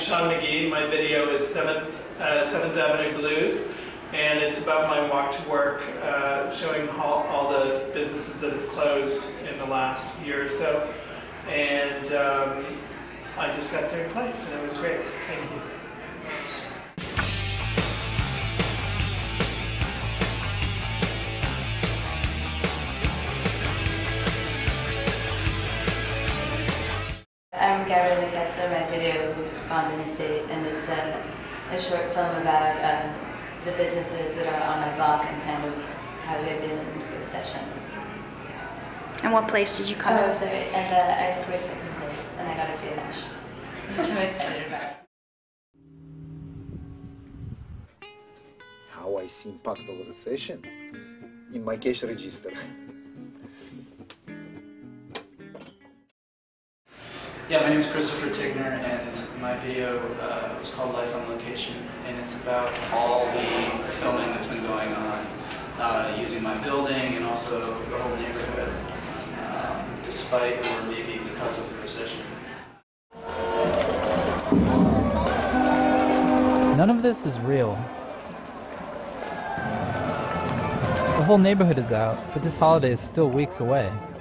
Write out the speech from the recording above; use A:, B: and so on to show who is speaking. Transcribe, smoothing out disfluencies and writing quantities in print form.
A: Sean McGee. My video is 7th Avenue Blues, and it's about my walk to work, showing all the businesses that have closed in the last year or so. And I just got third place, and it was great. Thank you.
B: I'm Gabriella Kessler. My video was Bond in the State, and it's a short film about the businesses that are on my block and kind of how they're dealing with the recession.
C: And what place did you come in?
B: Oh, sorry, and I scored second place, and I got a free lunch, which I'm excited about.
D: How I see impact of recession in my cash register.
E: Yeah, my name is Christopher Tignor, and my video was called Life on Location, and it's about all the filming that's been going on using my building and also the whole neighborhood, despite or maybe because of the recession.
F: None of this is real. The whole neighborhood is out, but this holiday is still weeks away.